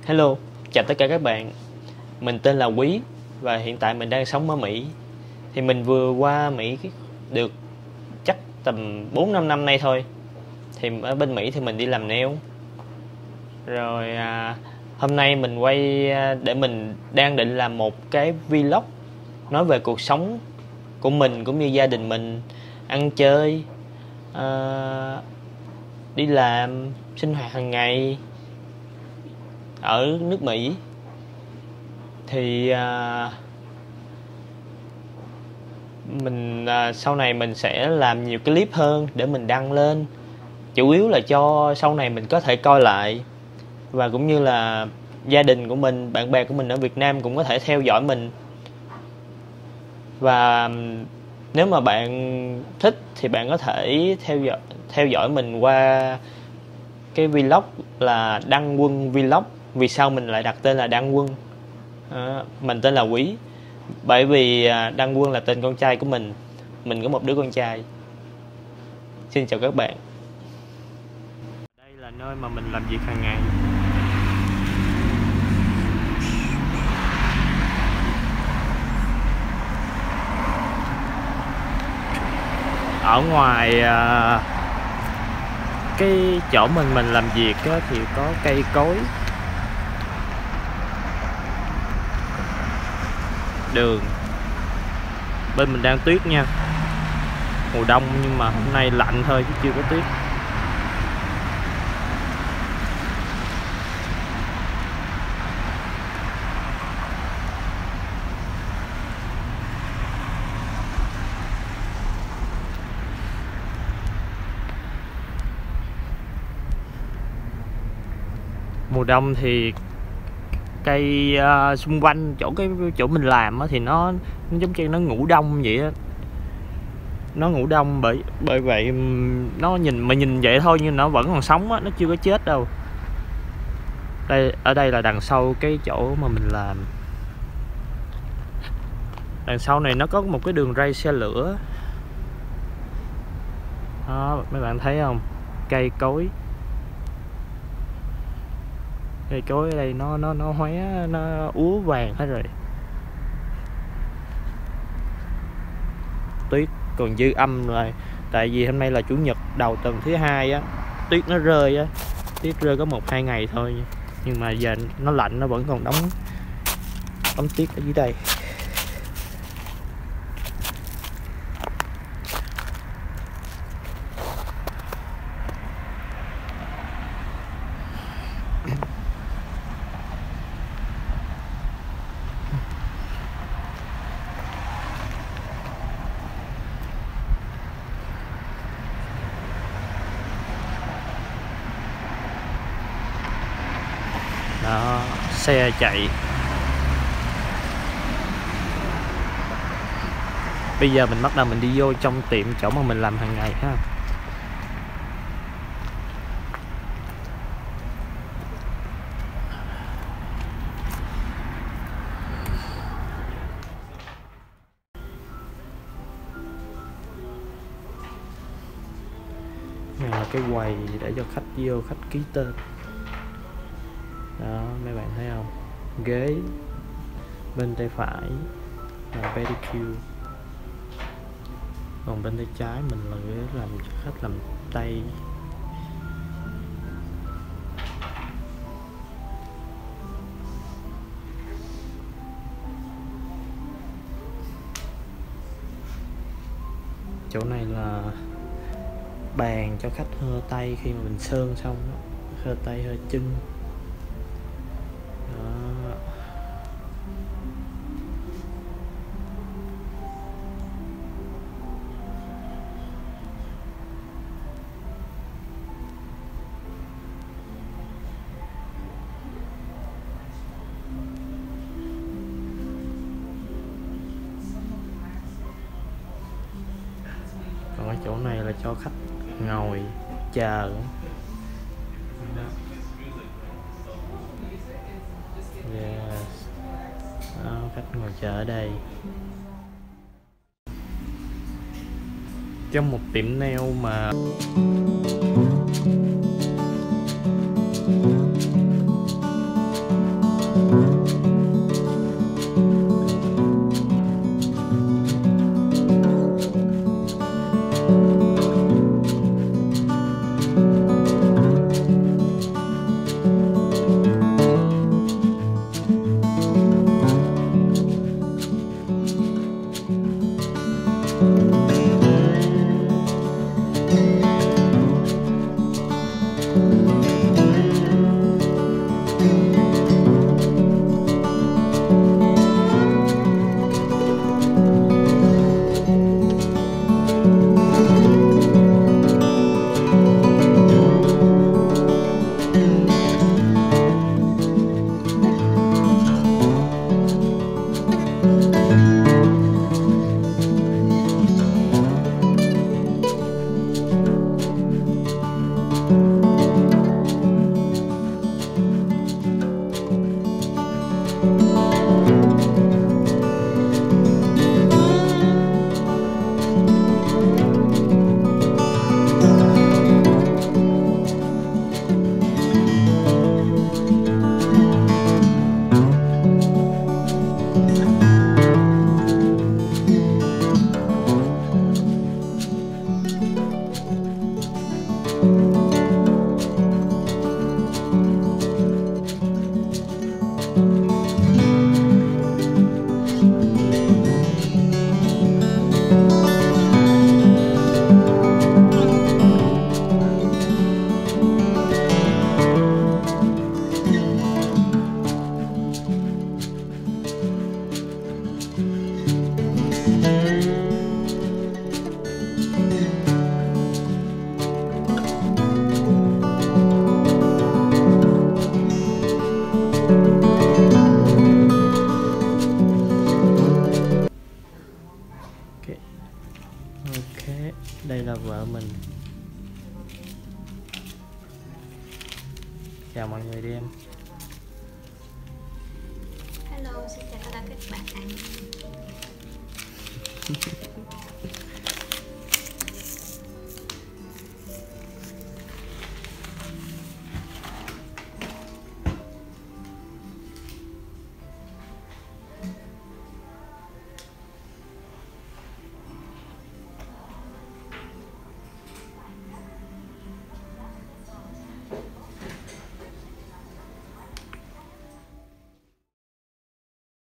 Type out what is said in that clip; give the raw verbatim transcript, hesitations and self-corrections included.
Hello, chào tất cả các bạn. Mình tên là Quý và hiện tại mình đang sống ở Mỹ. Thì mình vừa qua Mỹ được chắc tầm bốn năm năm nay thôi. Thì ở bên Mỹ thì mình đi làm nail. Rồi à, hôm nay mình quay à, để mình đang định làm một cái vlog nói về cuộc sống của mình cũng như gia đình mình, ăn chơi, à, đi làm, sinh hoạt hàng ngày ở nước Mỹ. Thì à, mình à, sau này mình sẽ làm nhiều clip hơn để mình đăng lên, chủ yếu là cho sau này mình có thể coi lại, và cũng như là gia đình của mình, bạn bè của mình ở Việt Nam cũng có thể theo dõi mình. Và nếu mà bạn thích thì bạn có thể theo dõi theo dõi mình qua cái vlog là Đăng Quân Vlog. Vì sao mình lại đặt tên là Đăng Quân? À, mình tên là Quý bởi vì Đăng Quân là tên con trai của mình. Mình có một đứa con trai. Xin chào các bạn. Đây là nơi mà mình làm việc hàng ngày. Ở ngoài à, cái chỗ mình mình làm việc á, thì có cây cối, đường. Bên mình đang tuyết nha, mùa đông nhưng mà hôm nay lạnh thôi chứ chưa có tuyết. Mùa đông thì cây uh, xung quanh chỗ cái chỗ mình làm á, thì nó, nó giống như nó ngủ đông vậy á. Nó ngủ đông bởi bởi vậy nó nhìn mà nhìn vậy thôi nhưng nó vẫn còn sống á, nó chưa có chết đâu. Đây, ở đây là đằng sau cái chỗ mà mình làm. Đằng sau này nó có một cái đường ray xe lửa đó, mấy bạn thấy không? Cây cối cây cối ở đây nó nó nó hóe, nó úa vàng hết rồi. Tuyết còn dư âm rồi, tại vì hôm nay là chủ nhật đầu tuần thứ hai á, tuyết nó rơi á, tuyết rơi có một hai ngày thôi, nhưng mà giờ nó lạnh, nó vẫn còn đóng đóng tuyết ở dưới đây. Đó, xe chạy. Bây giờ mình bắt đầu mình đi vô trong tiệm chỗ mà mình làm hàng ngày ha. Này là cái quầy để cho khách vô, khách ký tên. Đó, mấy bạn thấy không? Ghế bên tay phải là pedicure, còn bên tay trái mình là ghế làm cho khách làm tay. Chỗ này là bàn cho khách hơ tay khi mà mình sơn xong đó. Hơ tay, hơ chân. Còn ở chỗ này là cho khách ngồi chờ. Yes. Đó, khách ngồi chờ ở đây. Trong một tiệm nail mà Ok, đây là vợ mình. Chào mọi người đi em. Hello, xin chào tất cả các bạn.